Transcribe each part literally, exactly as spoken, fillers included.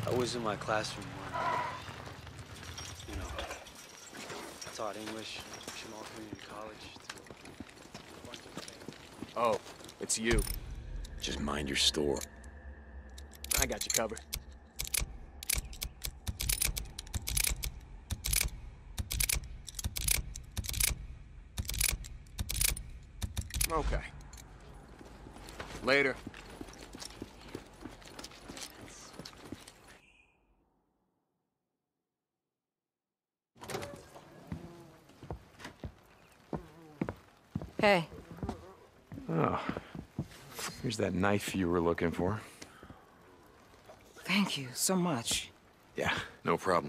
I was in my classroom when, uh, you know, I taught English at Jamal Community College. To a bunch of things. Oh, it's you. Just mind your store. I got you covered. Okay. Later. Hey. Oh. Here's that knife you were looking for. Thank you so much. Yeah, no problem.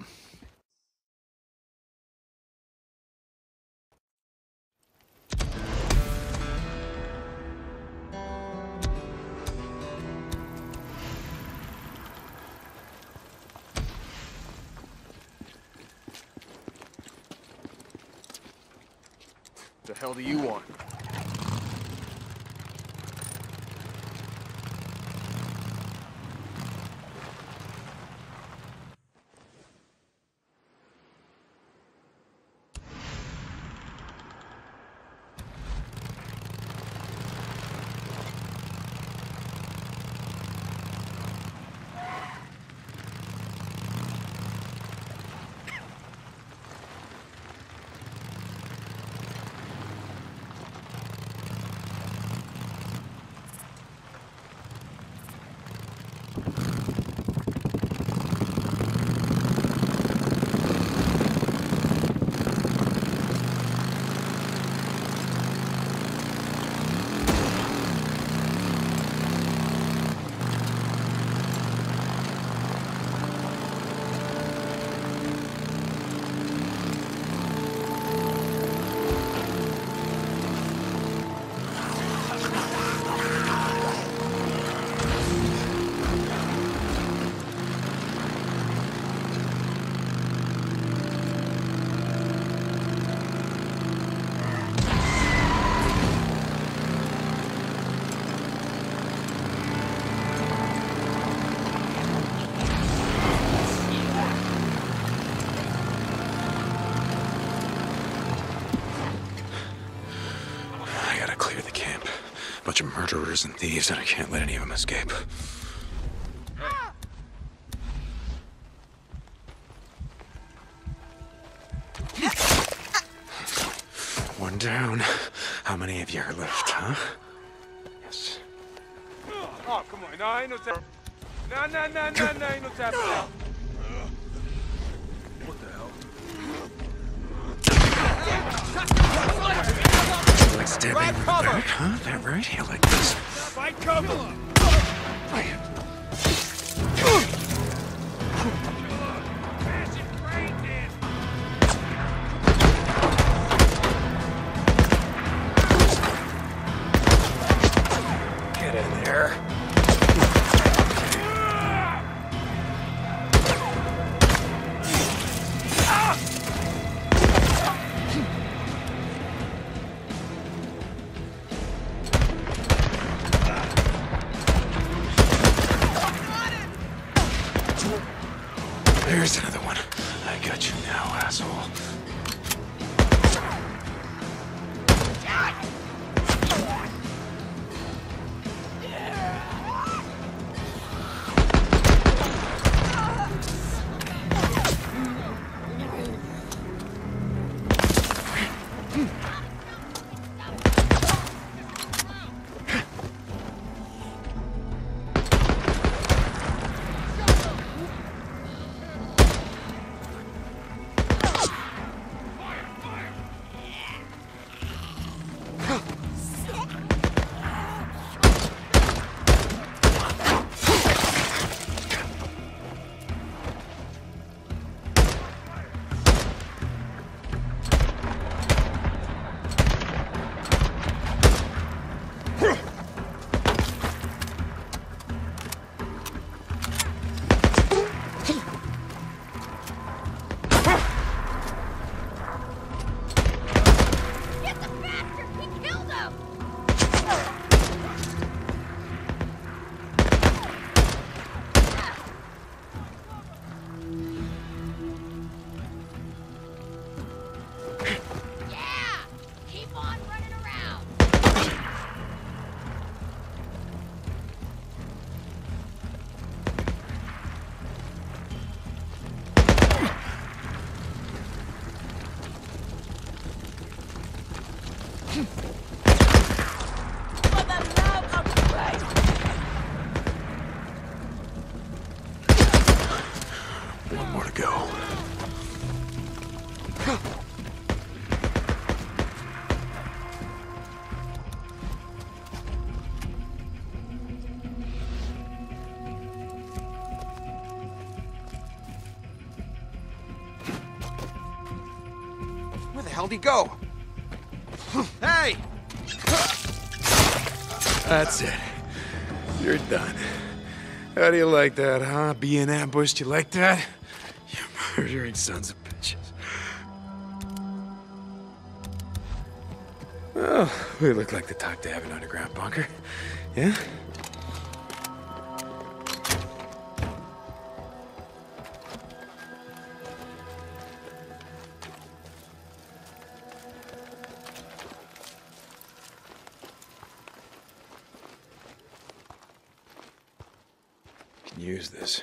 The hell do you want? Bunch of murderers and thieves, and I can't let any of them escape. One down. How many of you are left, huh? Yes. Oh, come on. No, ain't no time. No, no, no, no, no, ain't no time for that. What the hell? Like stabbing in the back, huh? That right? You like this? Fight cover! Get in there. There's another one. I got you now, asshole. hell'd he go? Hey! That's it. You're done. How do you like that, huh? Being ambushed, you like that? You murdering sons of bitches. Well, we look like the type to have an underground bunker. Yeah? Can use this.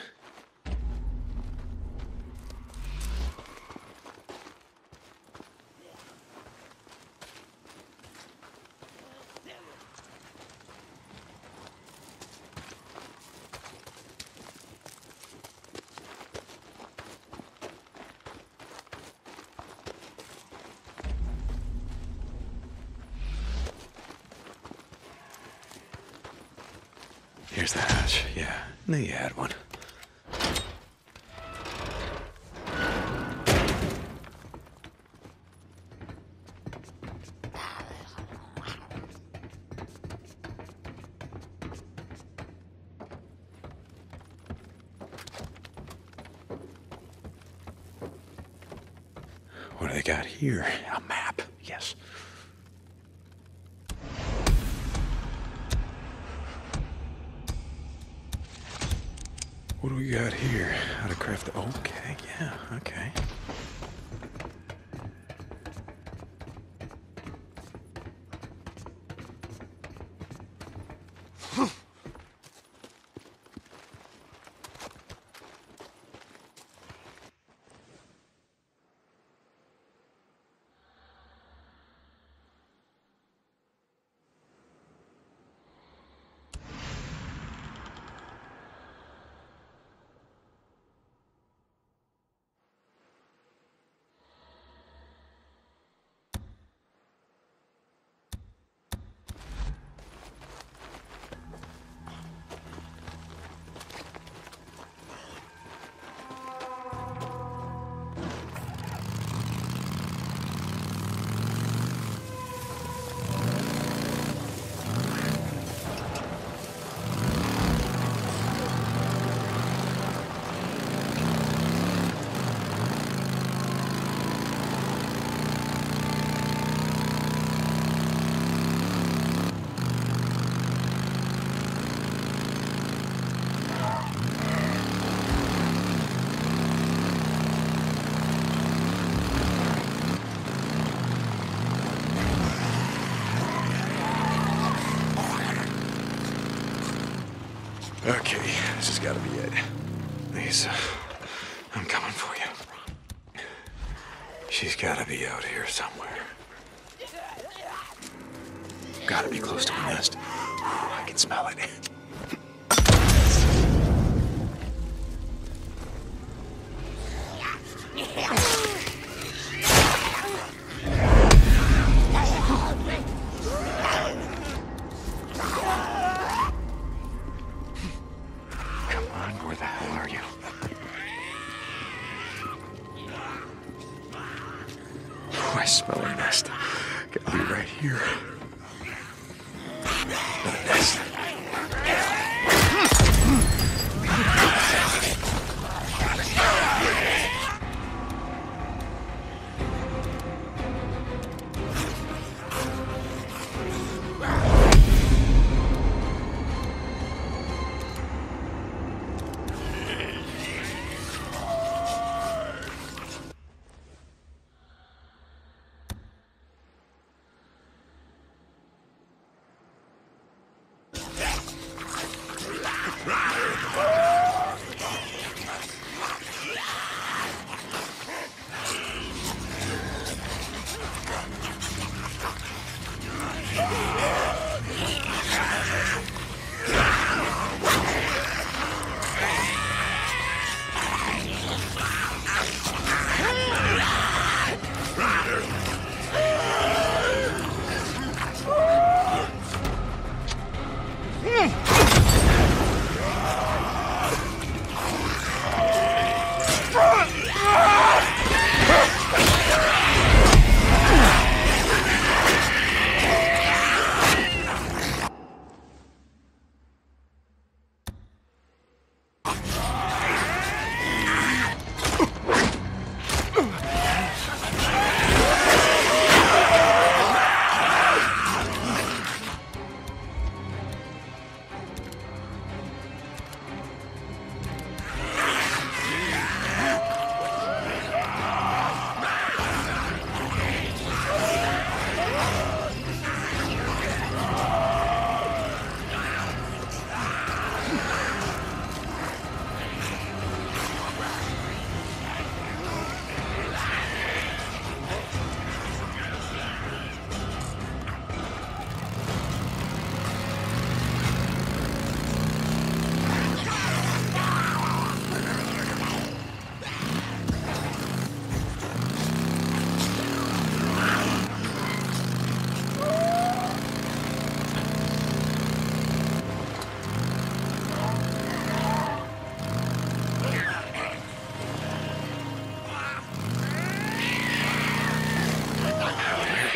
Here's the hatch, yeah. Knew you had one. What do they got here? A map, yes. What do we got here? How to craft the... Okay, yeah, okay. Okay, this has got to be it. Lisa, I'm coming for you. She's got to be out here somewhere. Got to be close to a nest. I can smell it. I smell a nest. Gotta be right here. Not a nest.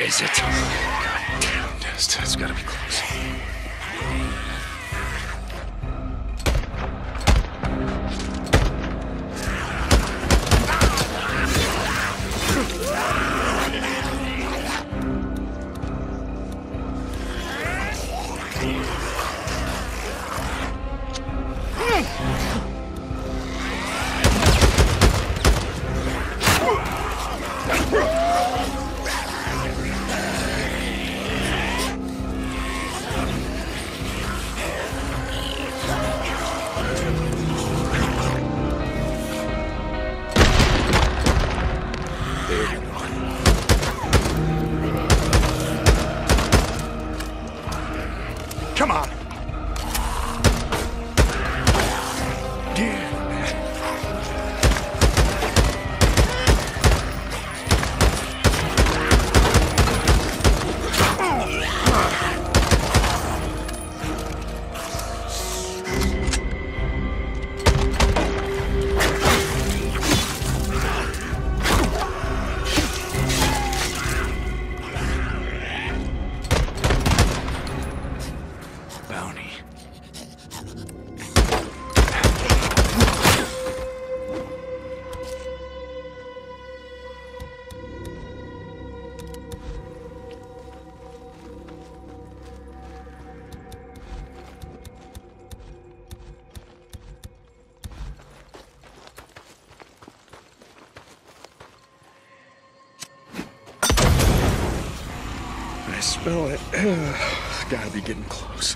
is it? God damn, that's, that's gotta be close. Come on. Bounty. I smell it. Gotta be getting close.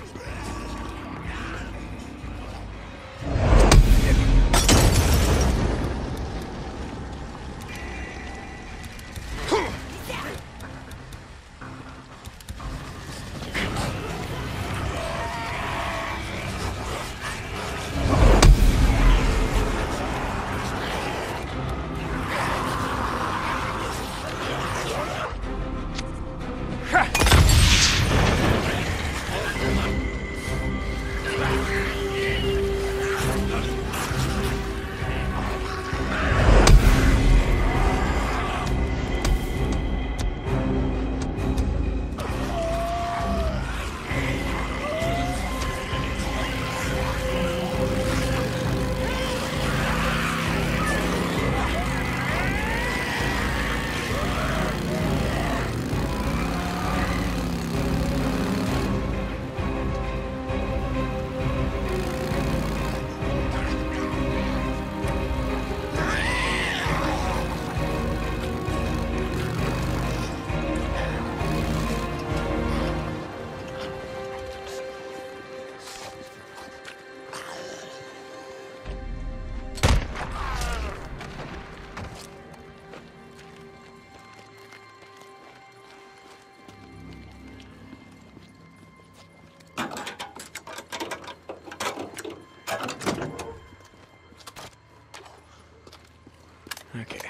Okay.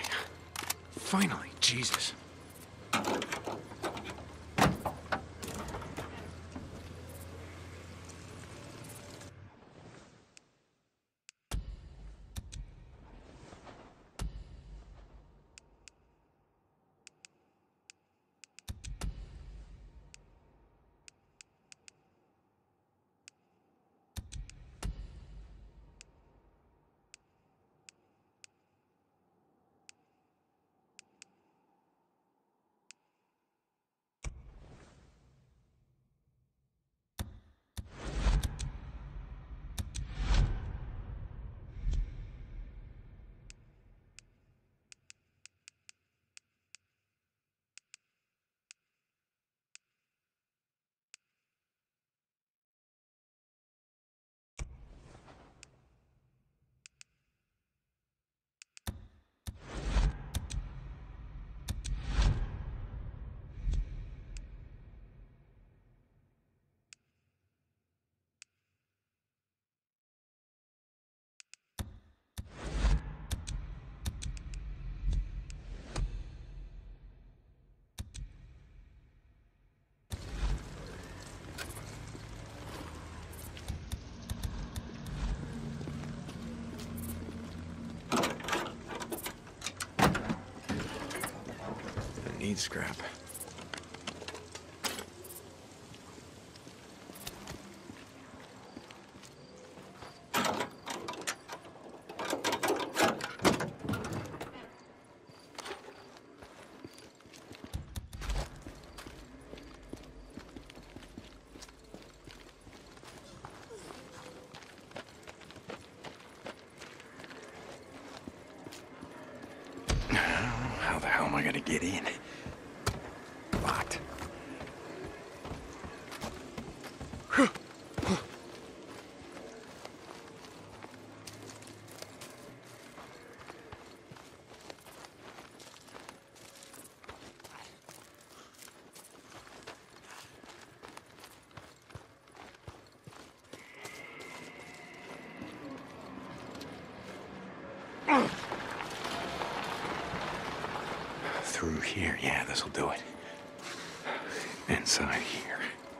Finally, Jesus. Need scrap. trying to get in. Locked. Through here, yeah, this'll do it. Inside here.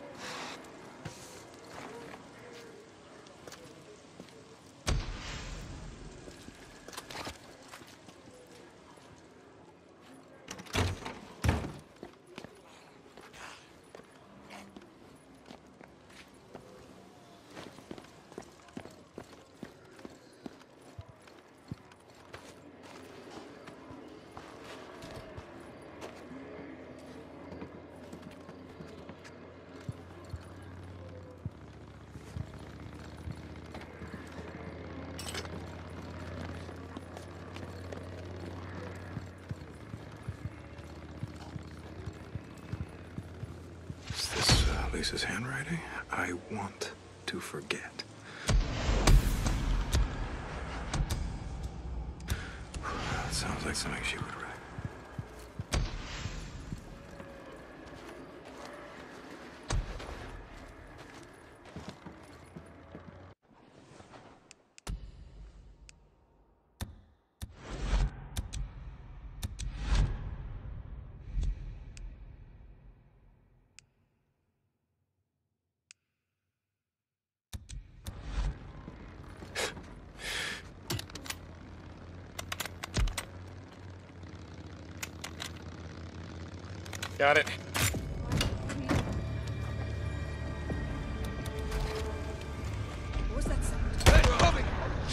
Lisa's handwriting. I want to forget. Sounds like something she would write. Got it. What was that sound? Hey, Bobby!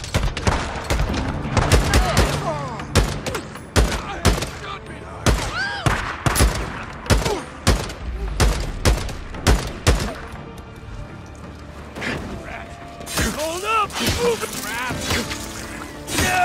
Hold up! Move it! Yeah!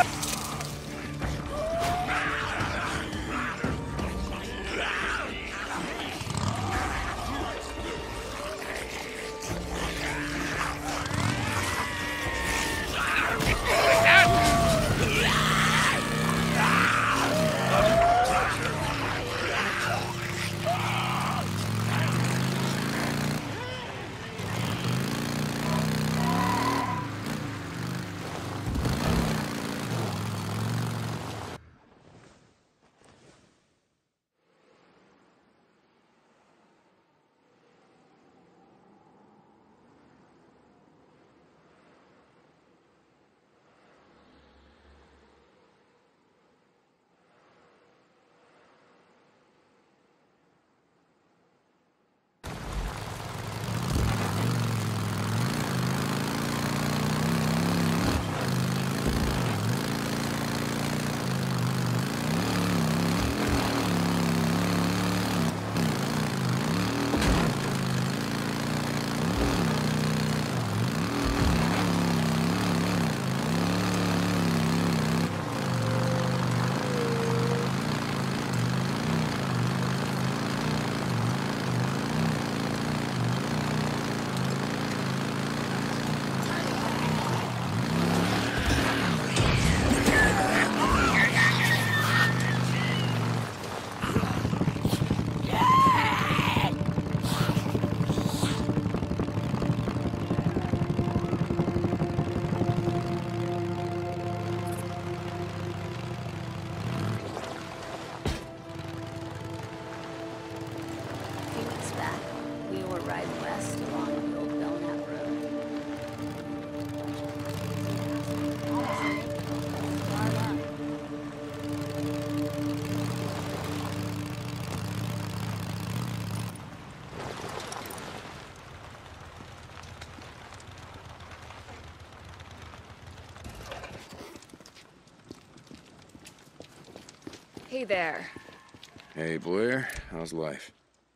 Hey there. Hey, Blair. How's life?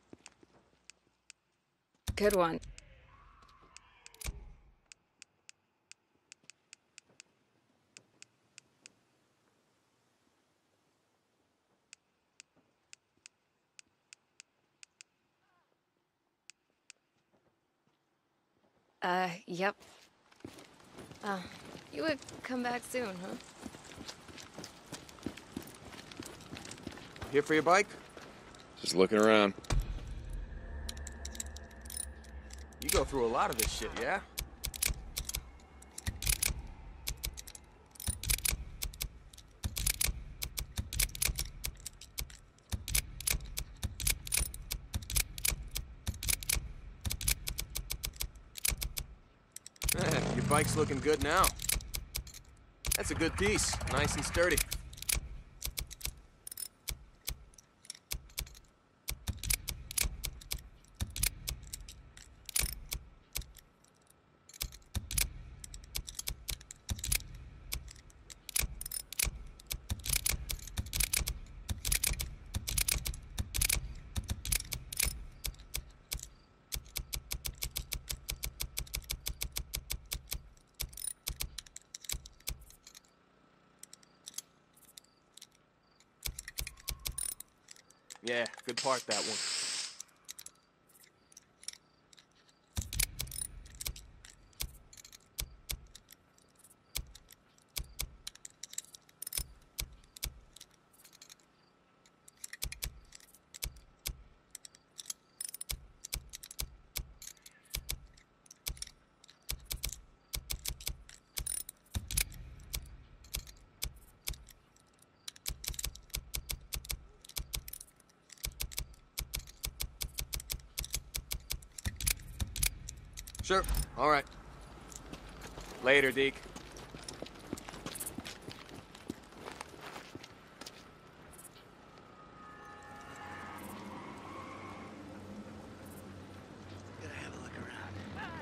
Good one. Uh, yep. Uh, you would come back soon, huh? Here for your bike? Just looking around. You go through a lot of this shit, yeah? Your bike's looking good now. That's a good piece, nice and sturdy. Yeah, good part, that one. Sure. All right. Later, Deke. Gotta have a look around.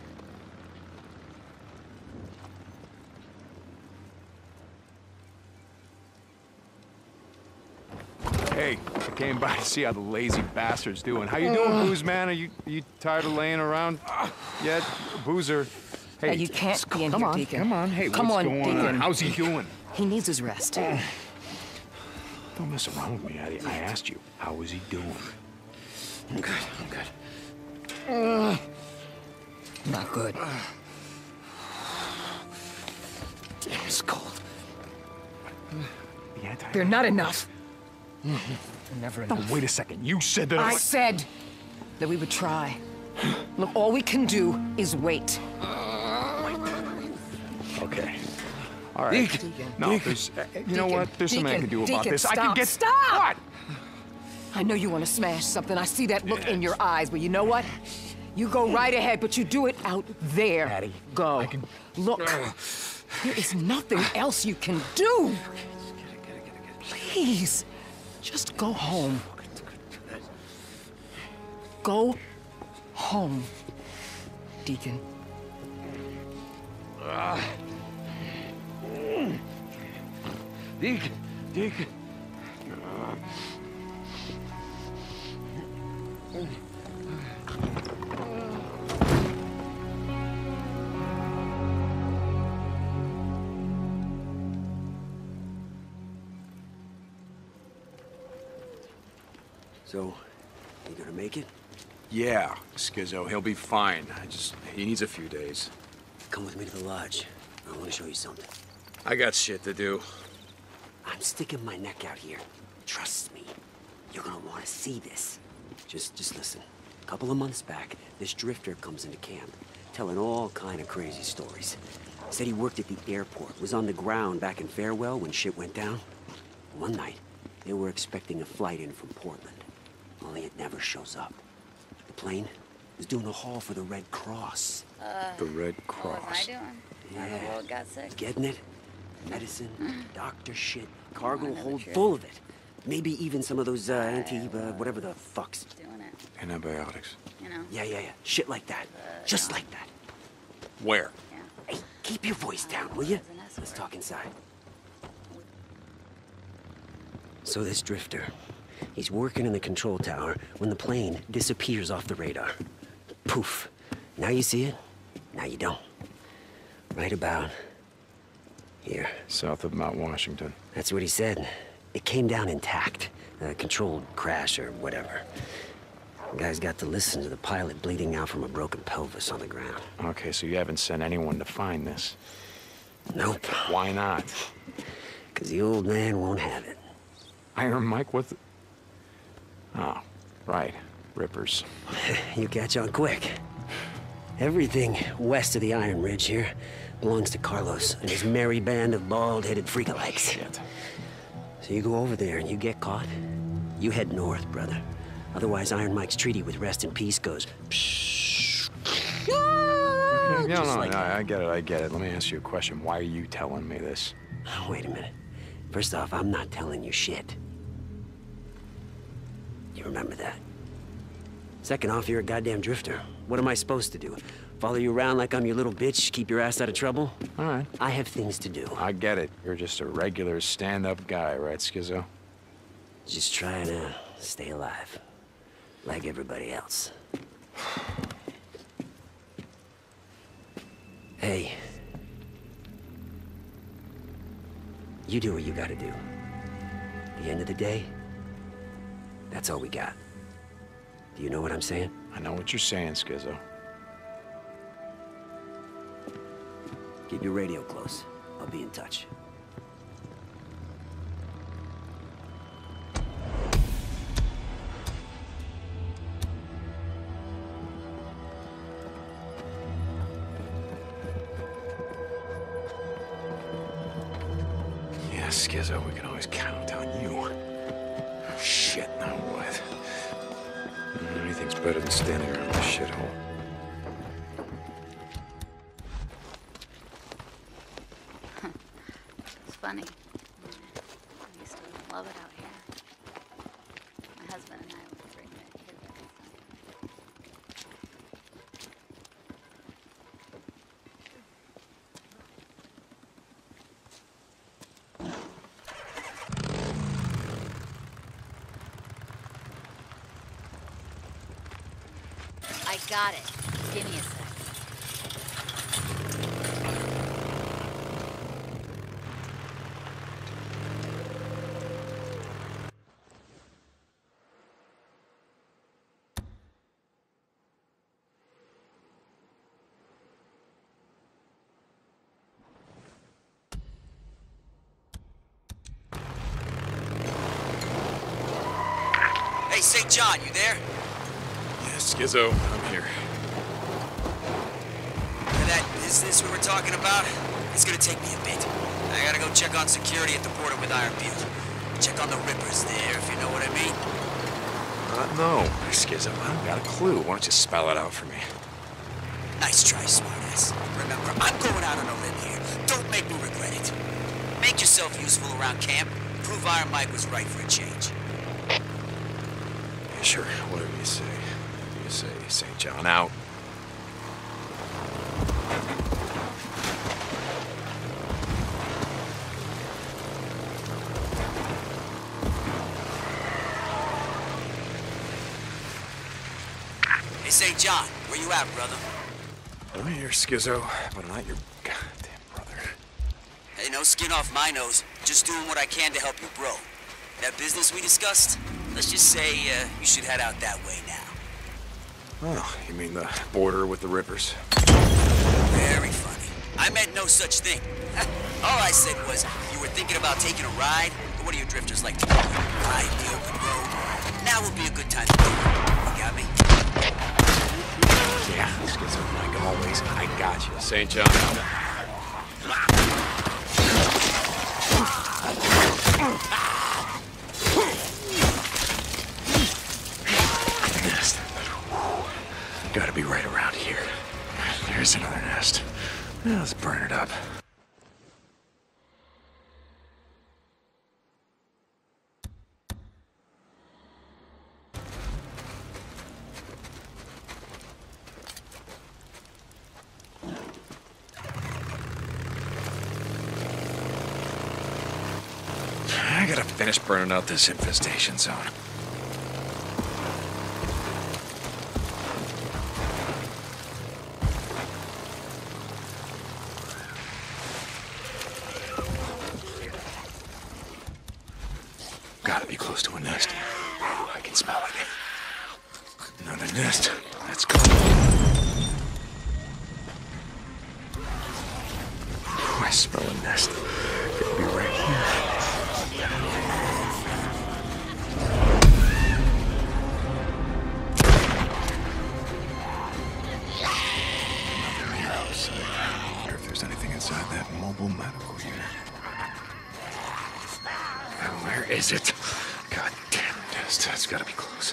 Hey, I came by to see how the lazy bastard's doing. How you doing, Booze Man? Are you are you tired of laying around yet, Boozer? Hey, Hey, you can't be in come here, on, Deacon. come on. Hey, Come what's on, going Deacon. on? How's he doing? He needs his rest. Don't mess around with me, Eddie. I asked you, how is he doing? I'm good, I'm good. Not good. Damn, it's cold. The anti- They're not enough. Never No, enough. wait a second. You said that I said that we would try. Look, all we can do is wait. Okay. All right. Deacon. No, Deacon. there's, uh, you know what? There's something I can do about Deacon, this. I stop, can get. stop! What? I know you want to smash something. I see that look in your eyes, but you know what? You go right ahead, but you do it out there. Addie, Go. I can- Look, there is nothing else you can do. Please, just go home. Go home, Deacon. Deacon. Deacon. So, you gonna make it? Yeah, Skizzo, he'll be fine. I just, he needs a few days. Come with me to the lodge. I want to show you something. I got shit to do. I'm sticking my neck out here. Trust me. You're gonna want to see this. Just, just listen. A couple of months back, this drifter comes into camp, telling all kind of crazy stories. Said he worked at the airport, was on the ground back in Farewell when shit went down. One night, they were expecting a flight in from Portland, only it never shows up. The plane was doing a haul for the Red Cross. The Red What Cross. was I doing? Why the world got sick? Getting it? Medicine, doctor shit, cargo I know the hold truth. full of it. Maybe even some of those uh, anti, uh, whatever the fucks. Doing it, Antibiotics. you know? Yeah, yeah, yeah. Shit like that. Just like that. Where? Yeah. Hey, keep your voice down, will you? As an escort. Let's talk inside. So this drifter, he's working in the control tower when the plane disappears off the radar. Poof. Now you see it, now you don't. Right about here. South of Mount Washington. That's what he said. It came down intact. A controlled crash or whatever. The guy's got to listen to the pilot bleeding out from a broken pelvis on the ground. Okay, so you haven't sent anyone to find this? Nope. Why not? Because the old man won't have it. Iron Mike, what the... Oh, right. Rippers. You catch on quick. Everything west of the Iron Ridge here belongs to Carlos and his merry band of bald-headed freakalikes. Shit. So you go over there and you get caught, you head north, brother. Otherwise, Iron Mike's treaty with Rest in Peace goes... Okay, no, no, like no, that. I get it, I get it. Let me ask you a question. Why are you telling me this? Oh, wait a minute. First off, I'm not telling you shit. You remember that? Second off, you're a goddamn drifter. What am I supposed to do? Follow you around like I'm your little bitch, keep your ass out of trouble? All right. I have things to do. I get it. You're just a regular stand-up guy, right, Schizo? Just trying to stay alive. Like everybody else. Hey. You do what you gotta do. At the end of the day, that's all we got. Do you know what I'm saying? I know what you're saying, Schizo. Keep your radio close. I'll be in touch. Yeah, Schizo, we can always count on you. Oh, shit, now what? Anything's better than standing around this shithole. It's funny. I used to love it out here. My husband and I would bring the kids every Sunday. I got it. Give me a sec. Hey, Saint John, you there? Yeah, Schizo, I'm here. That business we were talking about? It's gonna take me a bit. I gotta go check on security at the border with Iron Butte. Check on the Rippers there, if you know what I mean. Uh, no, Schizo, I don't got a clue. Why don't you spell it out for me? Nice try, smartass. Remember, I'm going out on a limb here. Don't make me regret it. Make yourself useful around camp. Prove Iron Mike was right for a change. Yeah, sure, whatever you say. Whatever you say, Saint John out. Hey, Saint John, where you at, brother? I'm here, Schizo, but I'm not your goddamn brother. Hey, no skin off my nose. Just doing what I can to help you grow. That business we discussed, let's just say uh, you should head out that way now. Oh, you mean the border with the Rippers? Very funny. I meant no such thing. All I said was, you were thinking about taking a ride? Or what do you drifters like to do? Ride the open road? Now would be a good time to do it. You got me? Yeah, Schizo, like always, I got you. Saint John out. Nest. Gotta be right around here. There's another nest. Now let's burn it up. I gotta finish burning out this infestation zone. Gotta be close to a nest. Whew, I can smell it. A nest. Let's go. Ooh, I smell a nest. It'll be right here. I wonder if there's anything inside that mobile medical unit. Now, where is it? God damn it. It's, it's gotta be close.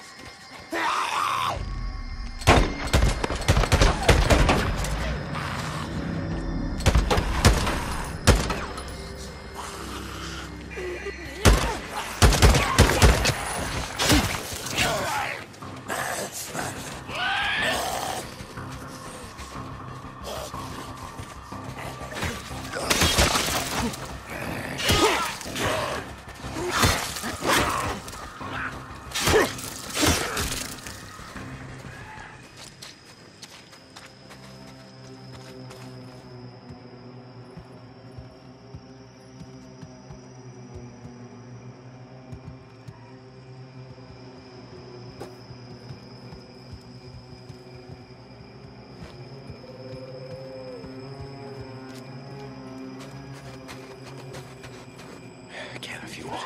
Can of fuel.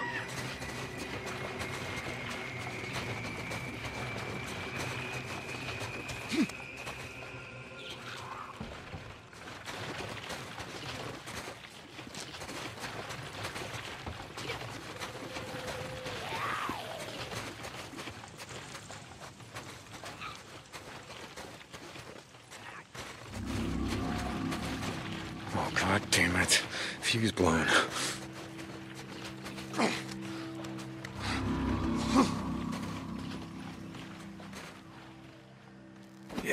Oh, God damn it. Fuse blown. Yeah.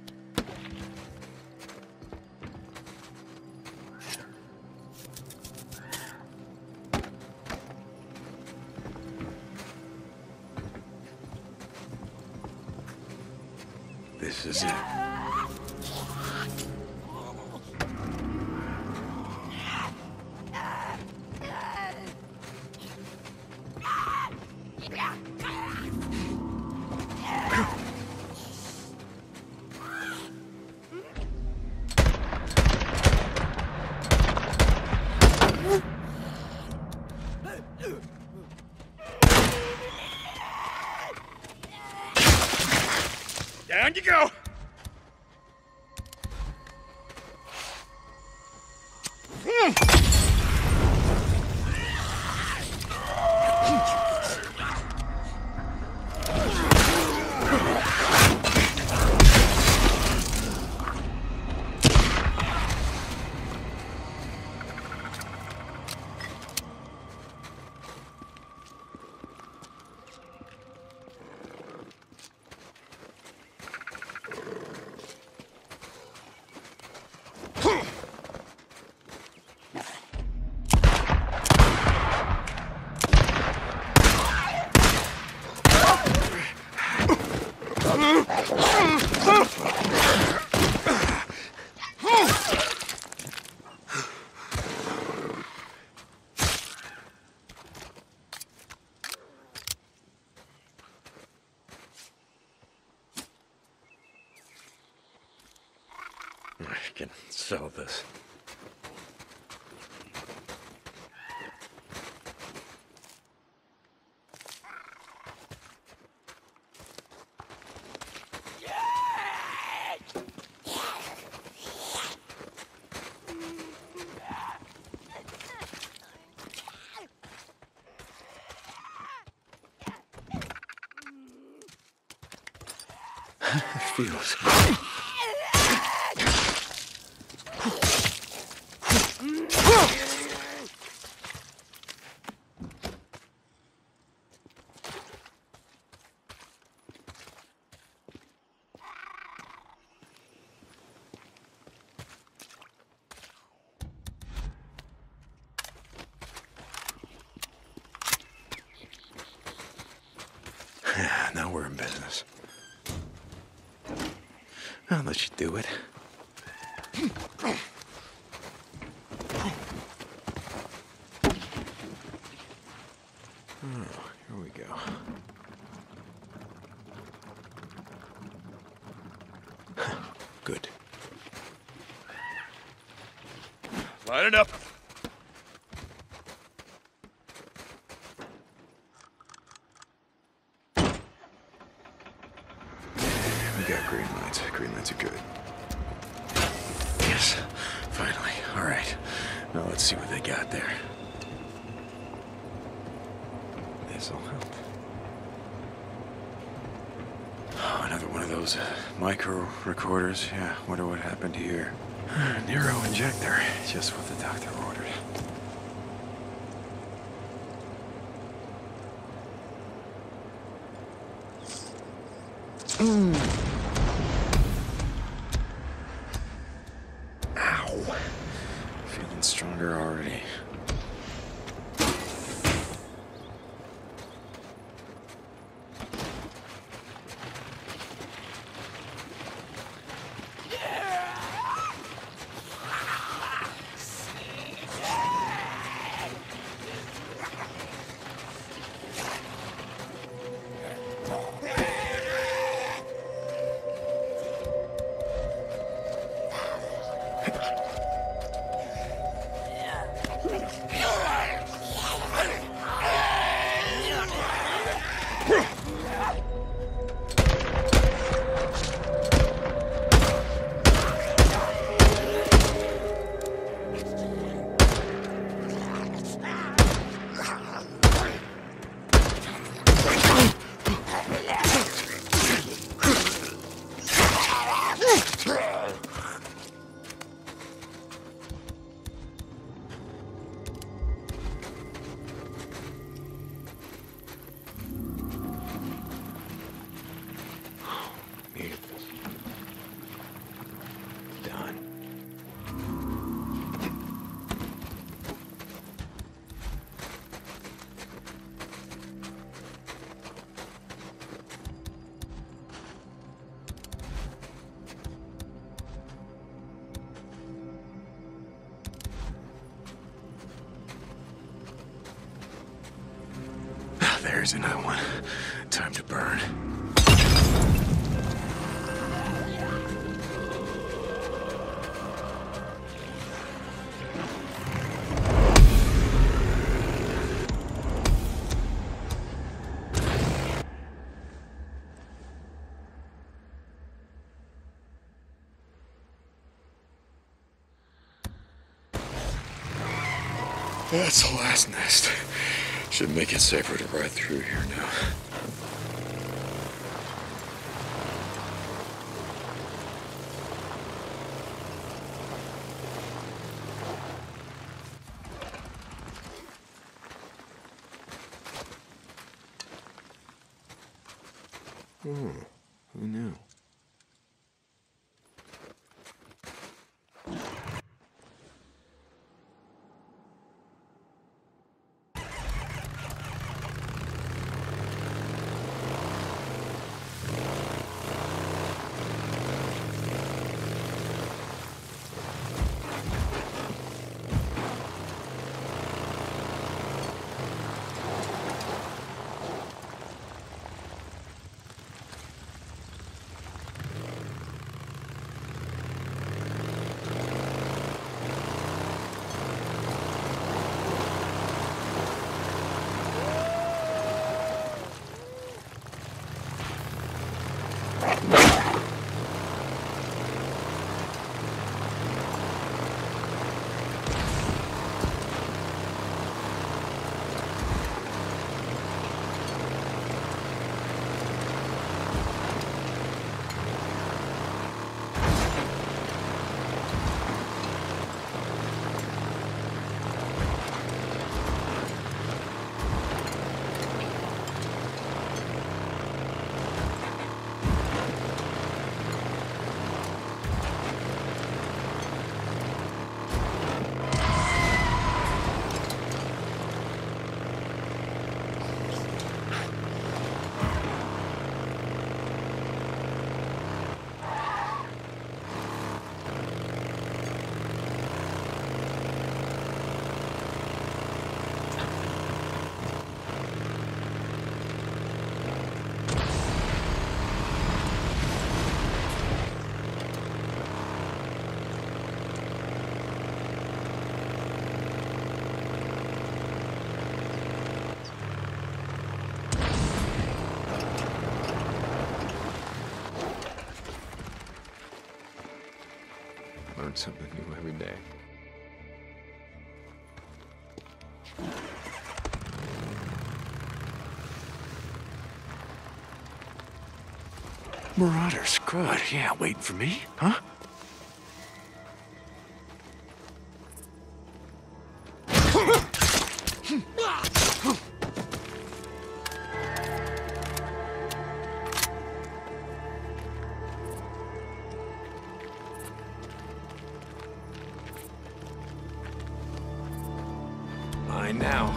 This is it. Down you go! I can sell this. Feels. Now we're in business. I'll let you do it. Oh, here we go. Line it up. We got green lights. Green lights are good. Yes, finally. All right. Now let's see what they got there. This'll help. Oh, another one of those uh, micro recorders. Yeah, wonder what happened here. Neuro injector. Just what the doctor ordered. Mm. Ow. Feeling stronger already. There's another one. Time to burn. That's the last nest. Should make it safer to ride through here now. Hmm, who knew? something new every day. Marauders, good. Yeah, waiting for me, huh? Mine now.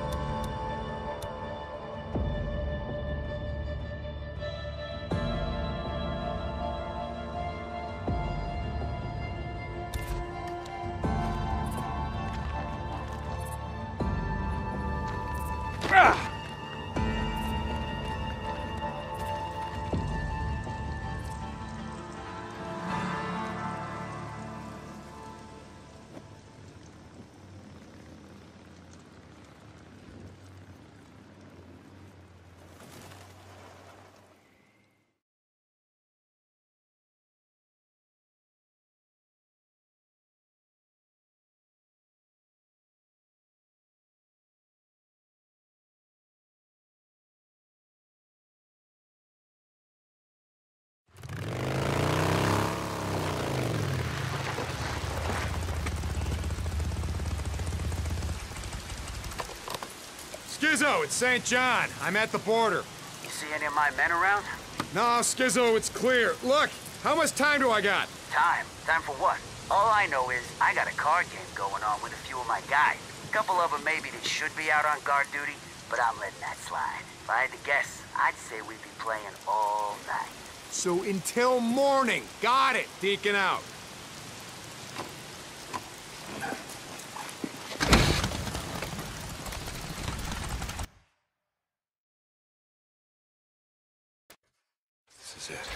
Skizzo, it's Saint John. I'm at the border. You see any of my men around? No, Skizzo, it's clear. Look, how much time do I got? Time? Time for what? All I know is I got a card game going on with a few of my guys. A couple of them maybe they should be out on guard duty, but I'm letting that slide. If I had to guess, I'd say we'd be playing all night. So until morning. Got it. Deacon out. This is it.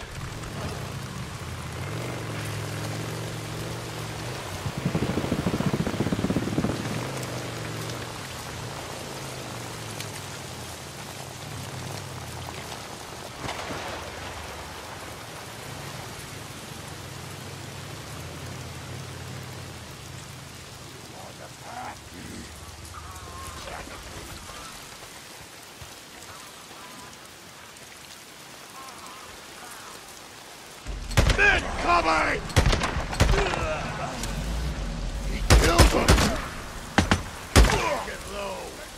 Cover! He killed him! Get low!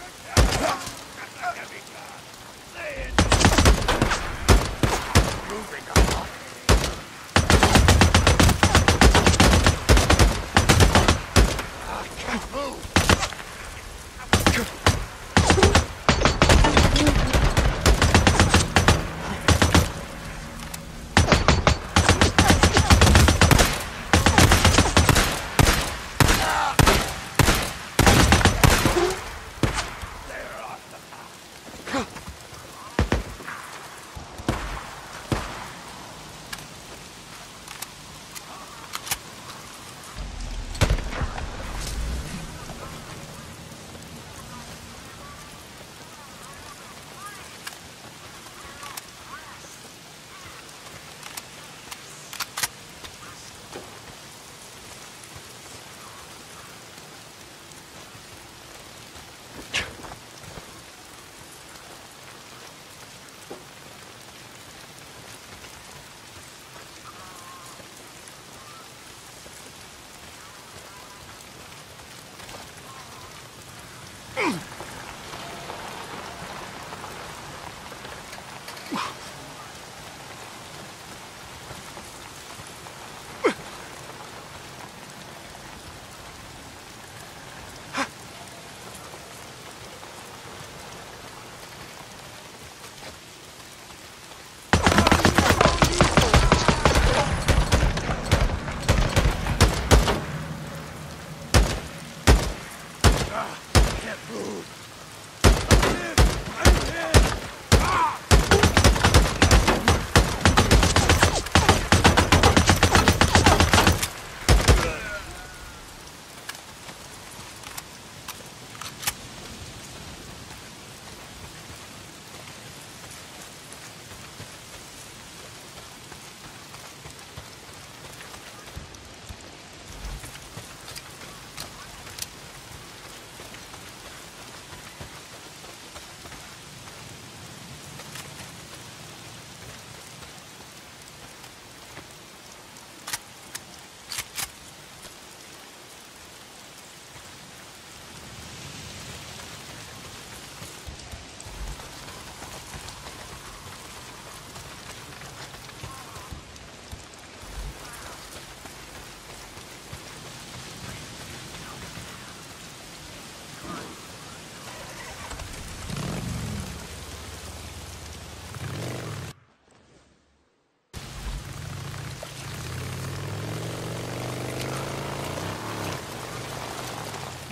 Moving up. Can't move!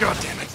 God damn it.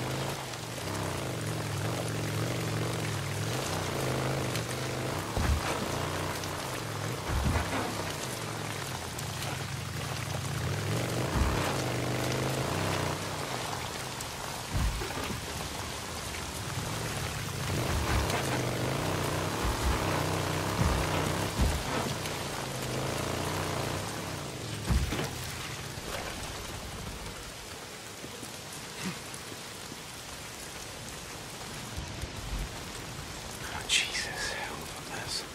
Jesus, hell of a mess.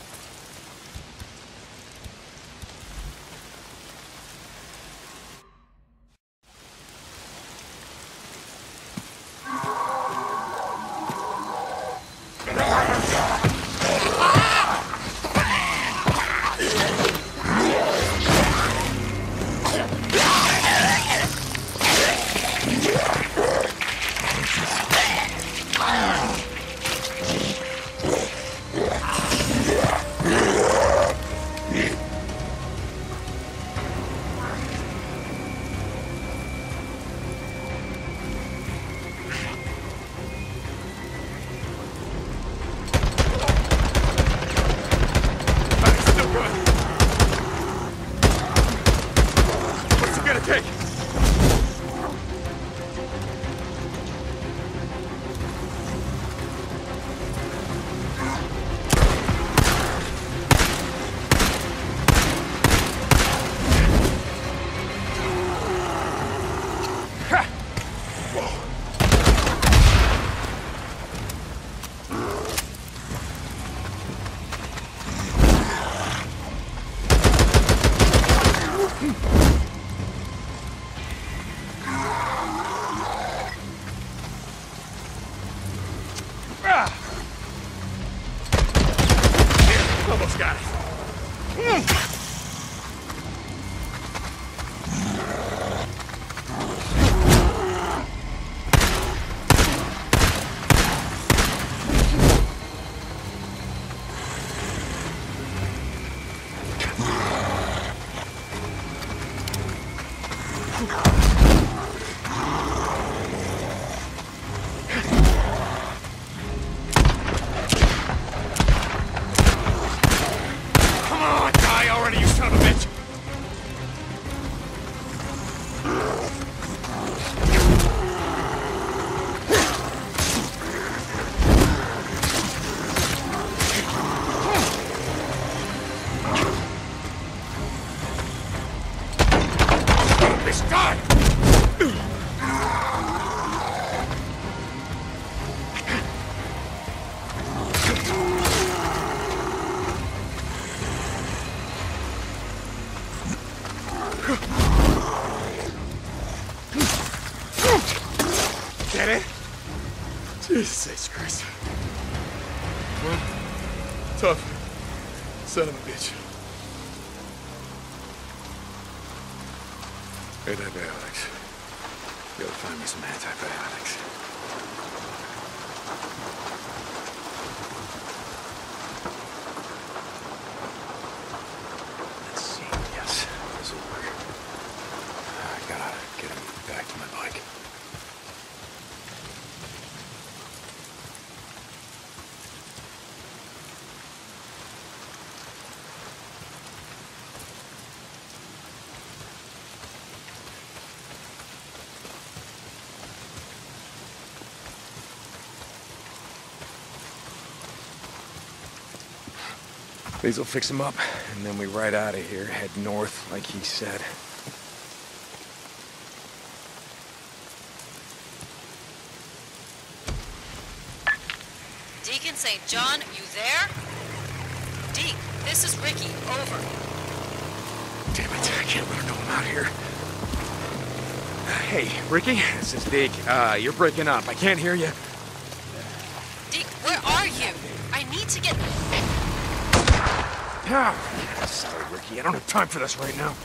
Almost got it. Get it? Jesus Christ. Well, tough son of a bitch. Antibiotics. You gotta find me some antibiotics. Let's see. Yes, this will work. I gotta get him back to my bike. These will fix him up, and then we ride out of here, head north, like he said. Deacon Saint John, you there? Deke, this is Ricky, over. Damn it, I can't let her know I'm out here. Hey, Ricky, this is Deke. Uh, you're breaking up. I can't hear you. Deke, where are you? I need to get... Ah, sorry, Ricky. I don't have time for this right now.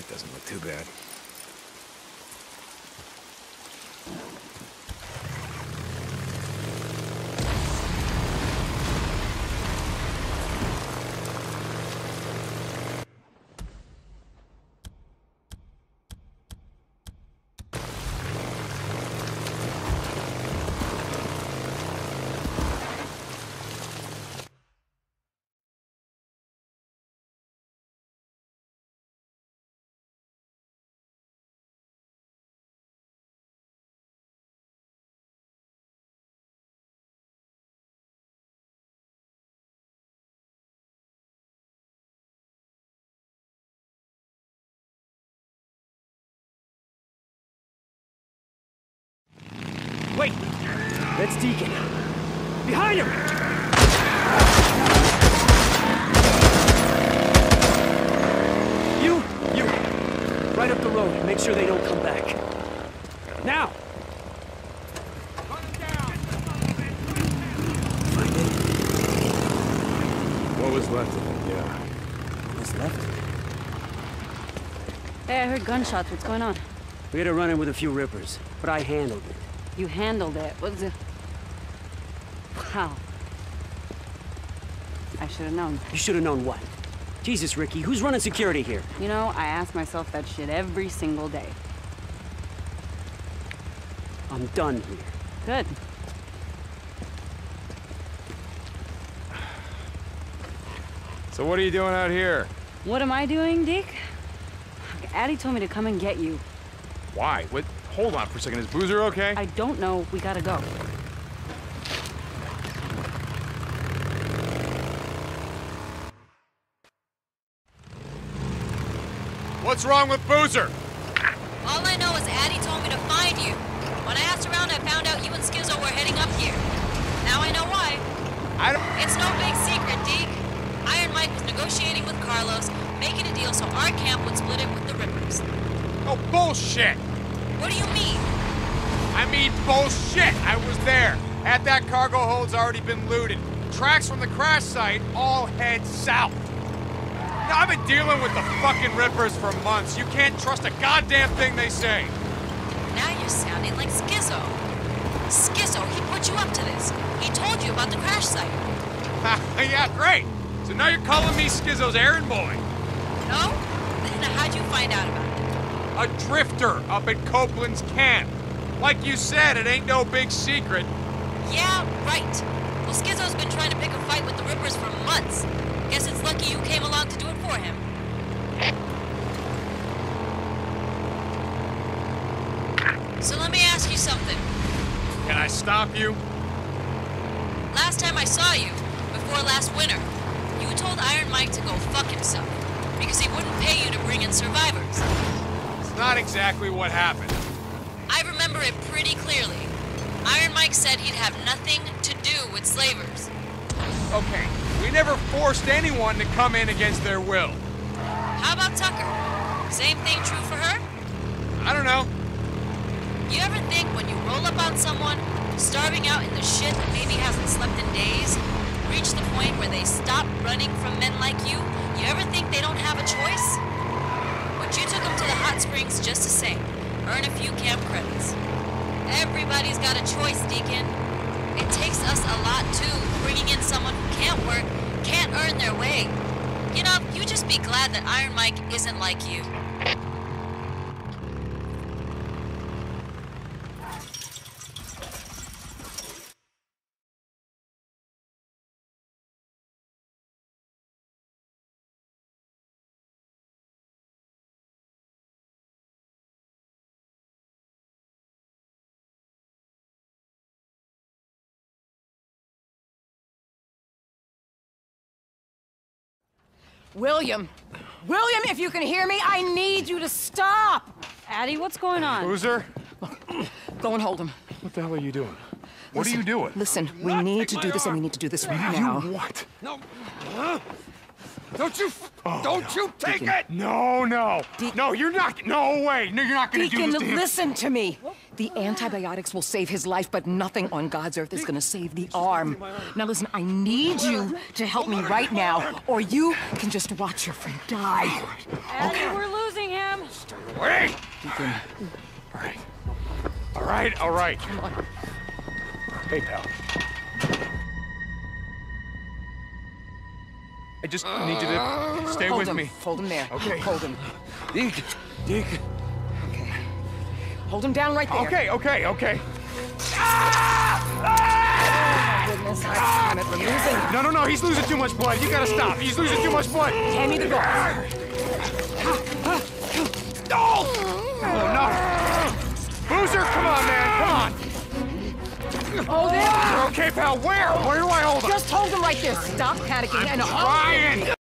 doesn't look too bad. Wait! That's Deacon. Behind him! You! You! Right up the road. Make sure they don't come back. Now! Find it? What was left of it, yeah. What was left? Hey, I heard gunshots. What's going on? We had a run-in with a few rippers, but I handled it. You handled it. What's it? Wow. I should have known. You should have known what? Jesus, Ricky, who's running security here? You know, I ask myself that shit every single day. I'm done here. Good. So what are you doing out here? What am I doing, Deke? Addie told me to come and get you. Why? What? Hold on for a second. Is Boozer okay? I don't know. We gotta go. What's wrong with Boozer? All I know is Addie told me to find you. When I asked around, I found out you and Skizzo were heading up here. Now I know why. I don't... It's no big secret, Deke. Iron Mike was negotiating with Carlos, making a deal so our camp would split it with the Rippers. Oh, bullshit! What do you mean? I mean bullshit! I was there. At that cargo hold's already been looted. Tracks from the crash site all head south. Now, I've been dealing with the fucking Rippers for months. You can't trust a goddamn thing they say. Now you're sounding like Skizzo. Skizzo, he put you up to this. He told you about the crash site. Yeah, great. So now you're calling me Skizzo's errand boy. No? Then how'd you find out about it? A drifter up at Copeland's camp. Like you said, it ain't no big secret. Yeah, right. Well, Skizzo's been trying to pick a fight with the Rippers for months. Guess it's lucky you came along to do it for him. So let me ask you something. Can I stop you? Last time I saw you, before last winter, you told Iron Mike to go fuck himself because he wouldn't pay you to bring in survivors. It's not exactly what happened. I remember it pretty clearly. Iron Mike said he'd have nothing to do with slavers. Okay, we never forced anyone to come in against their will. How about Tucker? Same thing true for her? I don't know. You ever think when you roll up on someone, starving out in the shit that maybe hasn't slept in days, reach the point where they stop running from men like you, you ever think they don't have a choice? But you took them to the hot springs just the same. Earn a few camp credits. Everybody's got a choice, Deacon. It takes us a lot, too, bringing in someone who can't work, can't earn their way. You know, you just be glad that Iron Mike isn't like you. William! William, if you can hear me, I need you to stop! Addie, what's going on? Boozer? Go and hold him. What the hell are you doing? What Listen, are you doing? Listen, we need to do this, and we need to do this right now. You what? No. Don't you, Oh, don't no. you take Deacon. it! No, no. De- no, you're not. No way. No, you're not going to do Deacon, this to him. listen to me. The antibiotics will save his life, but nothing on God's earth is gonna save the arm. Now listen, I need you to help me right now, or you can just watch your friend die. Addie, we're losing him. Deacon. All right. All right, all right. Come on. Hey, pal. I just need you to stay Hold with him. me. Hold him there. Okay. Hold him. Deke. Deke. Okay. Hold him down right there. Okay, okay, okay. Oh, my goodness. I damn it. We're losing. No, no, no. He's losing too much blood. You gotta stop. He's losing too much blood. Hand me the gauze. Oh! Oh, no. Boozer, come on, man. Come on. Hold him. You're okay, pal. Where? Where do I hold him? Just hold him right there. Stop panicking and hold him. Ryan!